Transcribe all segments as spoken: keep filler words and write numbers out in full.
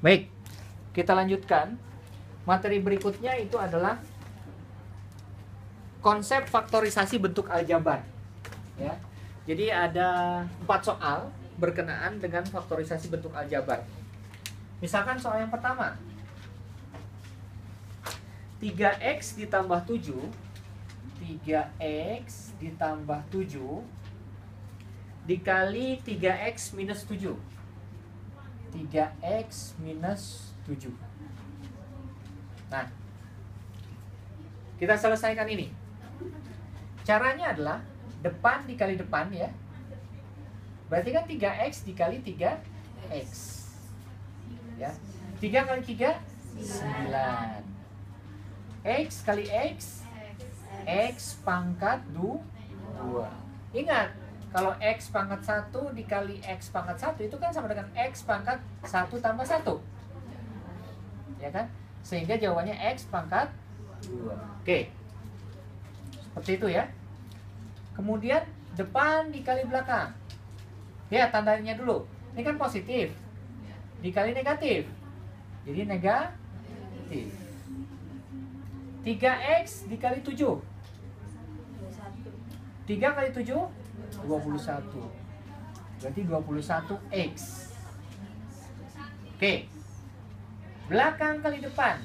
Baik, kita lanjutkan. Materi berikutnya itu adalah konsep faktorisasi bentuk aljabar. Ya, jadi ada empat soal berkenaan dengan faktorisasi bentuk aljabar. Misalkan soal yang pertama, tiga x ditambah tujuh, tiga x ditambah tujuh dikali tiga x minus tujuh, tiga x minus tujuh. Nah, kita selesaikan ini. Caranya adalah depan dikali depan, ya. Berarti kan tiga x dikali tiga x, ya. tiga kali tiga, sembilan. X kali x, x pangkat dua. Ingat, kalau x pangkat satu dikali x pangkat satu itu kan sama dengan x pangkat satu tambah satu, ya kan? Sehingga jawabannya x pangkat dua. Oke, seperti itu ya. Kemudian depan dikali belakang. Ya, tandanya dulu. Ini kan positif dikali negatif, jadi negatif. Tiga x dikali tujuh, tiga kali tujuh, dua puluh satu. Berarti dua puluh satu x. Oke, belakang kali depan,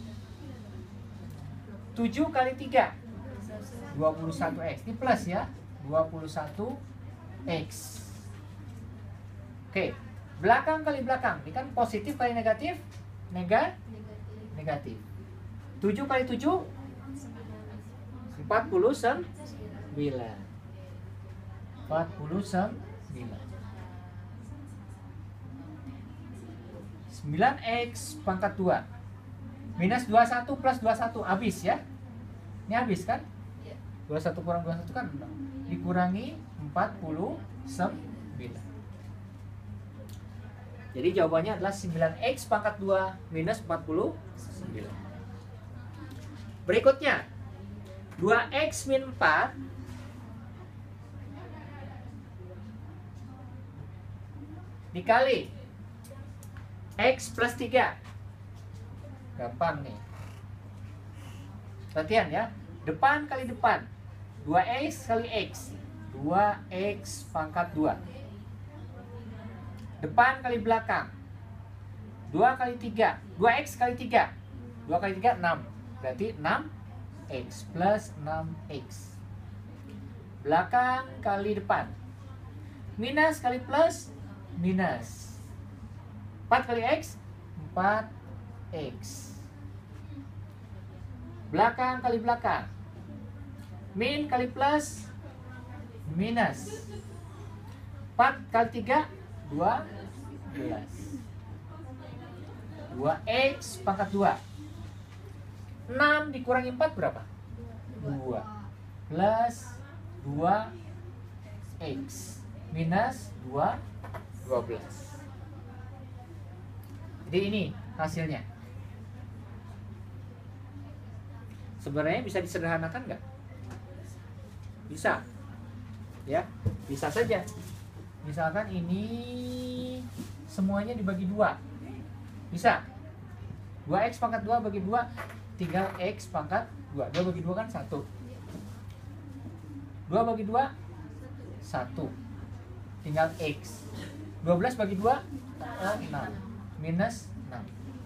tujuh kali tiga, dua puluh satu x. Ini plus ya, dua puluh satu x. Oke, belakang kali belakang. Ini kan positif kali negatif, nega, negatif. tujuh kali tujuh, empat puluh sembilan. empat puluh sembilan. sembilan x pangkat dua minus dua puluh satu plus dua puluh satu, habis ya. Ini habis kan? dua puluh satu kurang dua puluh satu kan dikurangi empat puluh sembilan. Jadi jawabannya adalah sembilan x pangkat dua minus empat puluh sembilan. Berikutnya, dua x min empat dikali x plus tiga. Gampang nih. Perhatian ya. Depan kali depan, dua x kali x, dua x pangkat dua. Depan kali belakang, dua kali tiga, dua x kali tiga, dua kali tiga, enam. Berarti enam x plus enam x. Belakang kali depan, minus kali plus, minus. empat kali x, empat x. Belakang kali belakang, min kali plus, minus. empat kali tiga, dua belas. dua x pangkat dua. enam dikurangi empat berapa? dua. Plus dua x. Minus dua, dua belas. Jadi ini hasilnya. Sebenarnya bisa disederhanakan nggak? Bisa. Ya, bisa saja. Misalkan ini semuanya dibagi dua, bisa. dua x pangkat dua bagi dua, tinggal x pangkat dua. dua bagi dua kan satu. dua bagi dua, satu. Tinggal x. dua belas bagi dua, enam. Minus enam.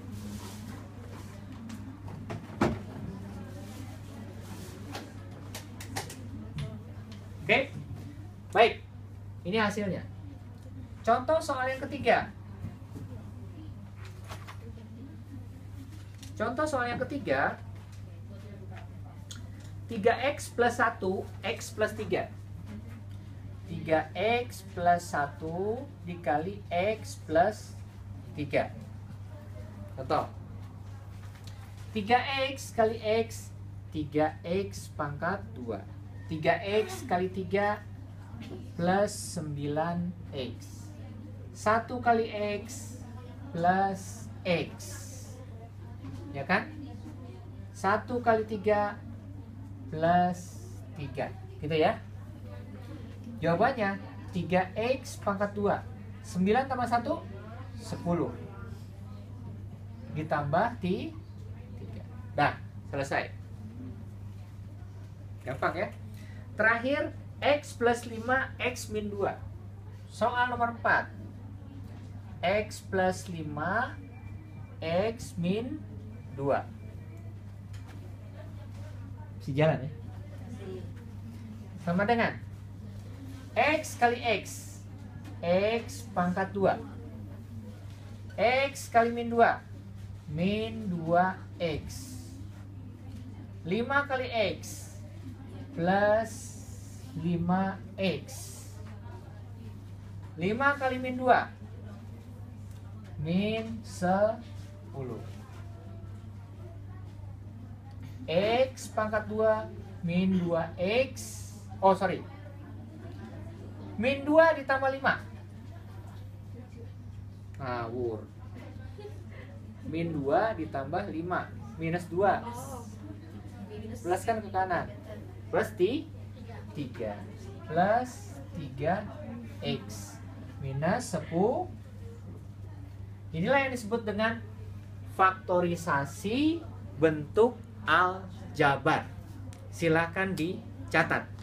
Oke, baik. Ini hasilnya. Contoh soal yang ketiga. Contoh soal yang ketiga. tiga x plus satu, x plus tiga. tiga x plus satu dikali x plus tiga. Contoh. tiga x kali x, tiga x pangkat dua. tiga x kali tiga plus sembilan x. satu kali x plus x. Ya kan? satu kali tiga plus tiga. Gitu ya. Jawabannya tiga x pangkat dua. sembilan tambah satu, sepuluh. ditambah ti tiga. Dah, selesai. Gampang ya. Terakhir, X plus lima, X min dua. Soal nomor empat. X plus lima, X min dua. Bisa jalan ya? Sama dengan X kali X, X pangkat dua. X kali min dua, min dua X. lima kali X plus lima X. lima kali min dua, min sepuluh. X pangkat dua, min dua X. Oh sorry, min dua ditambah lima. Ngawur. Min dua ditambah lima, minus dua. Plus kan ke kanan. Plus ti, tiga. Plus tiga X. Minus sepuluh. Inilah yang disebut dengan faktorisasi bentuk aljabar. Silakan dicatat.